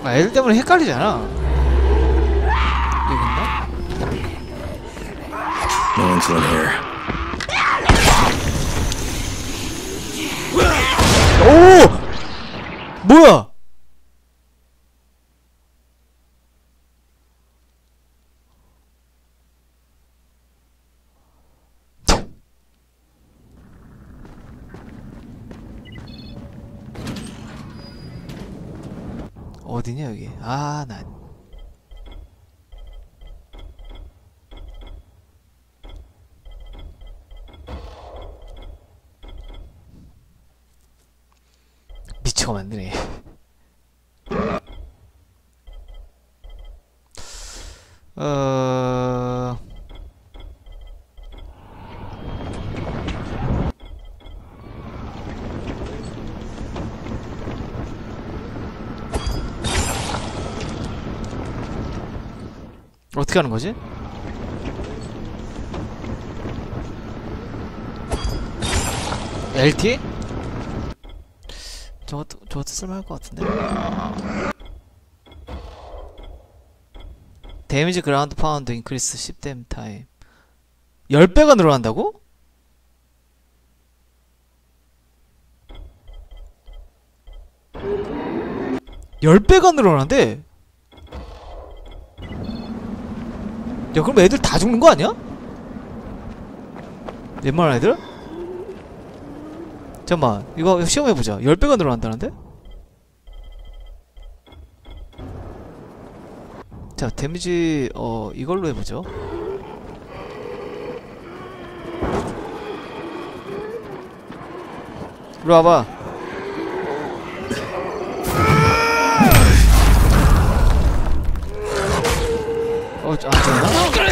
아, 애들 때문에 헷갈리잖아. 여기있나? No one's in here. 오! 뭐야? 어디냐 여기? 아, 난 미쳐 만드네. 어떻게 하는 거지? LT? 저것도 쓸만할 것 같은데? 데미지 그라운드 파운드 인크리스 10댐 타임 10배가 늘어난다고? (10배가) 늘어난대? 야, 그럼 애들 다 죽는 거 아니야? 웬만한 애들? 잠깐만, 이거 시험해보자. 10배가 늘어난다는데? 자, 데미지 이걸로 해보죠. 이리 와봐. 안 되나?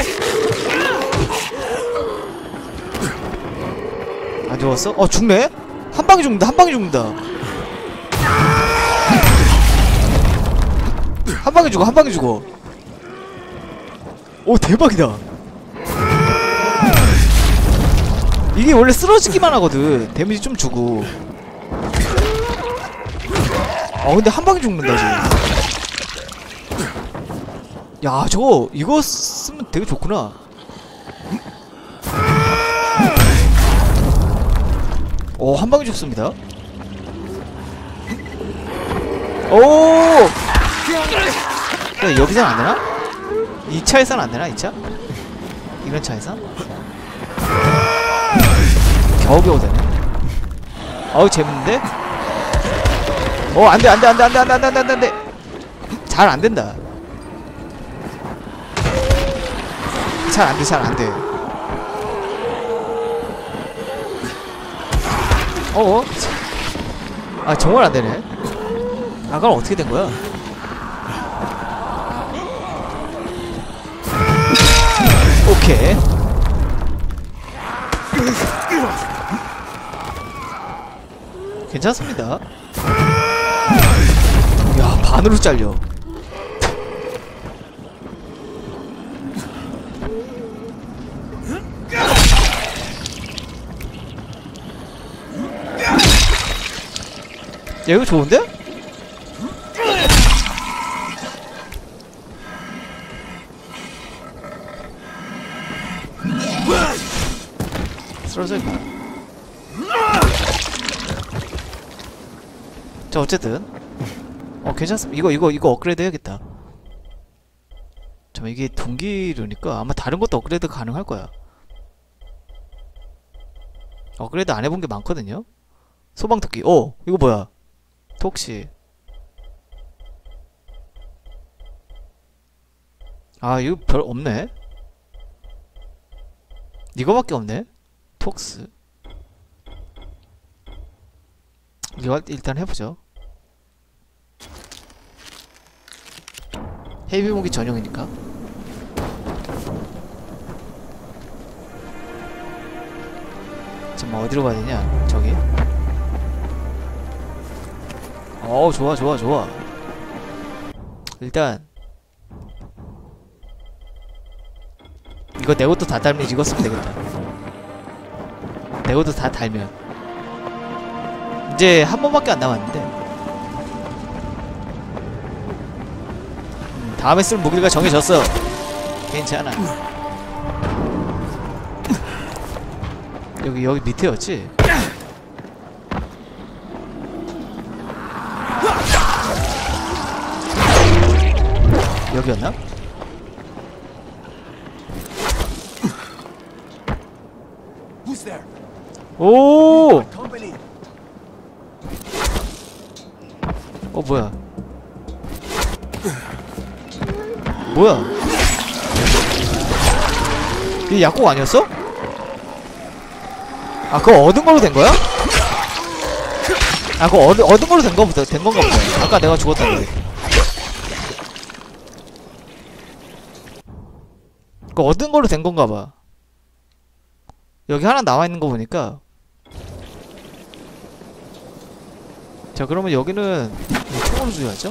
안 죽었어? 죽네? 한 방에 죽는다, 한 방에 죽는다. 한 방에 죽어, 한 방에 죽어. 오, 대박이다. 이게 원래 쓰러지기만 하거든. 데미지 좀 주고. 근데 한 방에 죽는다, 지금. 야, 저거 이거 쓰면 되게 좋구나. 한 방에 죽습니다. 오! 그래, 여기선 안 되나? 2차에선 안 되나, 2차? 이런 차에선? 겨우겨우 되네. 어우, 재밌는데? 안 돼, 안 돼, 안 돼, 안 돼, 안 돼, 안 돼, 안 돼, 안 돼. 잘 안 된다. 잘 안 돼, 잘 안 돼. 정말 안 되네. 아까는 어떻게 된 거야? 오케이. 괜찮습니다. 야, 반으로 잘려. 야, 이거 좋은데? 쓰러져 있나? 자, 어쨌든 괜찮습니다. 이거 업그레이드 해야겠다. 잠깐만, 이게 동기류니까 아마 다른 것도 업그레이드 가능할 거야. 업그레이드 안 해본 게 많거든요? 소방토끼. 이거 뭐야? 톡시. 이거 별 없네? 이거밖에 없네? 톡스. 이거 일단 해보죠. 헤비무기 전용이니까. 잠깐만, 어디로 가야 되냐? 저기. 좋아, 좋아, 좋아. 일단 이거 내 것도 다 달면 이거 쓰면 되겠다. 내 것도 다 달면 이제 한 번밖에 안 남았는데. 다음에 쓸 무기가 정해졌어. 괜찮아. 여기 밑에였지? 여기였나? 오! 뭐야? 뭐야? 이게 약국 아니었어? 아, 그거 얻은 걸로 된 거야? 아, 그거 얻은 걸로 된 건가 보다. 아까 내가 죽었다는데. 그거 얻은 걸로 된 건가 봐. 여기 하나 나와 있는 거 보니까. 자, 그러면 여기는 뭐 총으로 주야죠?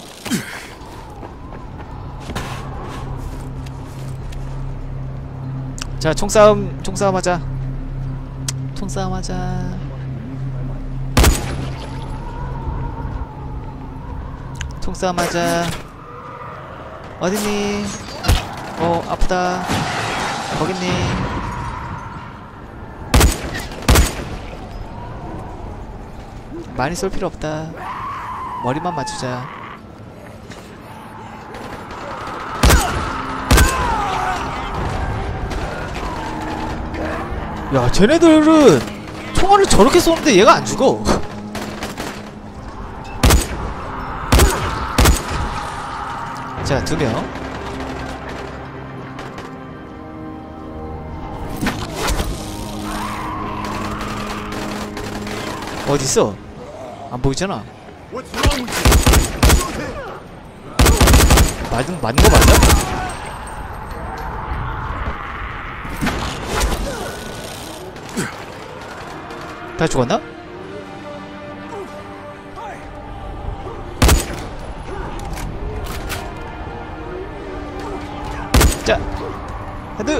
자, 총싸움 하자. 총싸움 하자. 총싸움 하자. 어딨니? 아프다. 거딨니? 많이 쏠 필요 없다. 머리만 맞추자. 야, 쟤네들은 총알을 저렇게 쏘는데 얘가 안 죽어. 자, 2명. 어딨어? 안 보이잖아. 맞은 거 맞아? 다 죽었나? 자, 헤드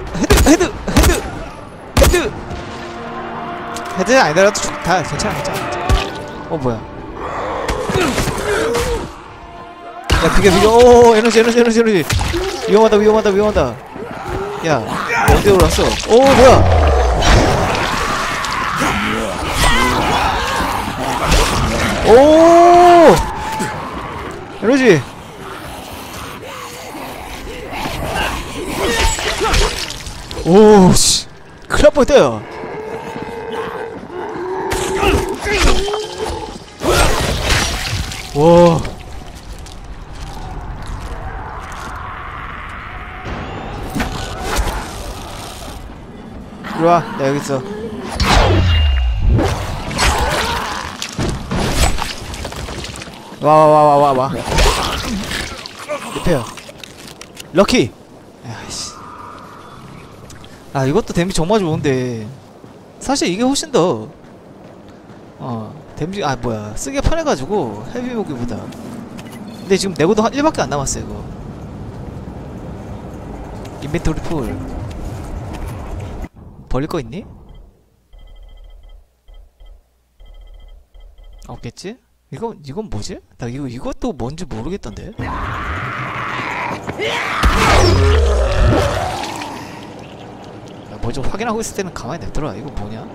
아니더라도 다 괜찮아. 뭐야? 야, 비켜. 오, 에너지. 위험하다. 야, 어디 올랐어? 오, 뭐야? 오! 에너지! 오, 씨. 큰일 날 뻔했다. 와. 이리와, 나 여기 있어. 와. 옆에요. 럭키! 야씨. 아, 이것도 데미지 정말 좋은데. 사실 이게 훨씬 더, 데미지, 쓰기가 편해가지고, 헤비 무기보다. 근데 지금 내고도 한 1밖에 안 남았어요, 이거. 인벤토리 풀. 버릴 거 있니? 없겠지? 이건 뭐지? 나 이것도 뭔지 모르겠던데? 뭐 좀 확인하고 있을 때는 가만히 냅둬라. 이거 뭐냐?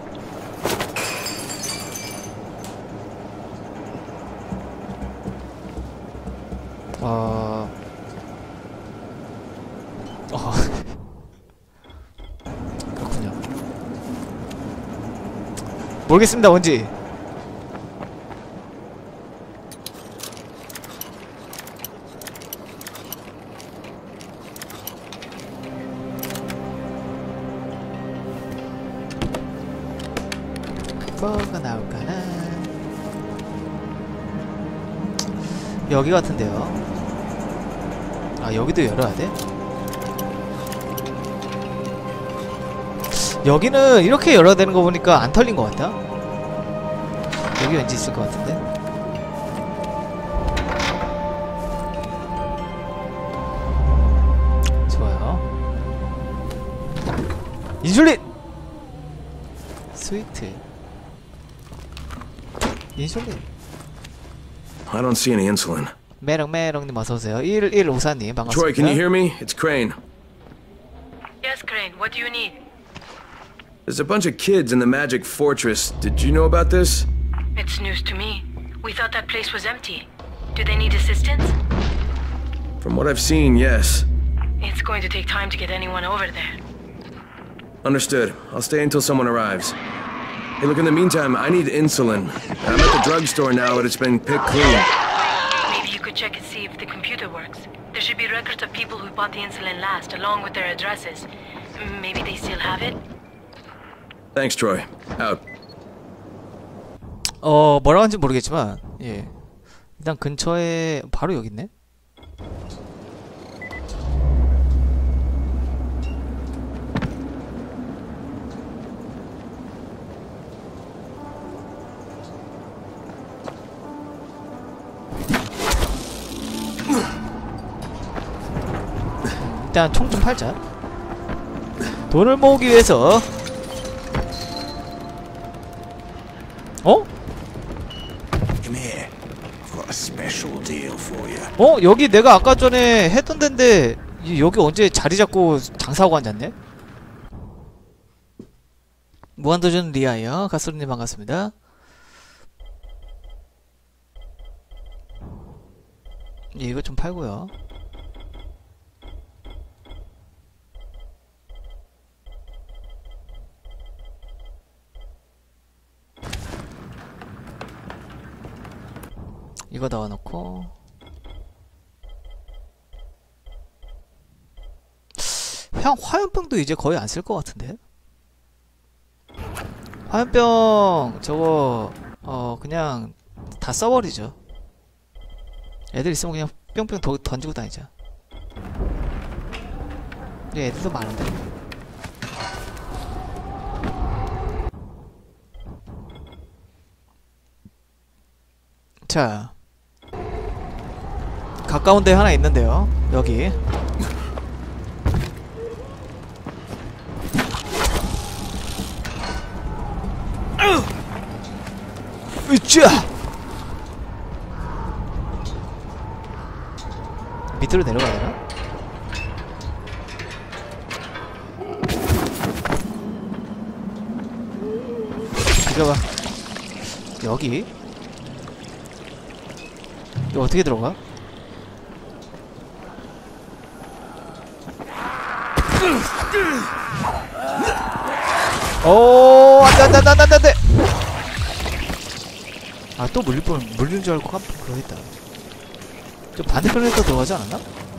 그렇군요. 모르겠습니다, 뭔지. 뭐가 나올까나? 여기 같은데요. 여기도 열어야 돼? 여기는 이렇게 열어야 되는 거 보니까 안 털린 것 같다. 여기 왠지 있을 것 같은데. 좋아요. 인슐린! 스위트. 인슐린. I don't see any insulin. 메롱메롱님 어서오세요. 1154님 반갑습니다. Troy, can you hear me? It's Crane. Yes, Crane. What do you need? There's a bunch of kids in the Magic Fortress. Did you know about this? It's news to me. We thought that place was empty. Do they need assistance? From what I've seen, yes. It's going to take time to get anyone over there. Understood. I'll stay until someone arrives. Hey, look, in the meantime, I need insulin. I'm at the drugstore now, but it's been picked clean. Maybe you could check and see if the computer works. There should be records of people who bought the insulin last, along with their addresses. Maybe they still have it? Thanks, Troy. Out. 뭐라고 하는지 모르겠지만 예. 일단 근처에 바로 여기 있네. 일단 총 좀 팔자. 돈을 모으기 위해서. 여기 내가 아까 전에 했던 데인데 여기 언제 자리 잡고 장사하고 앉았네? 무한도전 리아이어 가스로님 반갑습니다. 예, 이거 좀 팔고요. 이거 넣어놓고 화염병도 이제 거의 안 쓸 것 같은데? 화염병 저거 그냥 다 써버리죠. 애들 있으면 그냥 뿅뿅 던지고 다니자. 애들도 많은데. 자, 가까운 데 하나 있는데요. 여기 으쌰! 밑으로 내려가야 되나? 이거 봐. 여기? 이거 어떻게 들어가? 오, 안돼. 아, 또 물리는 줄 알고 깜빡 그러겠다. 저 반대편에서 들어가지 않았나?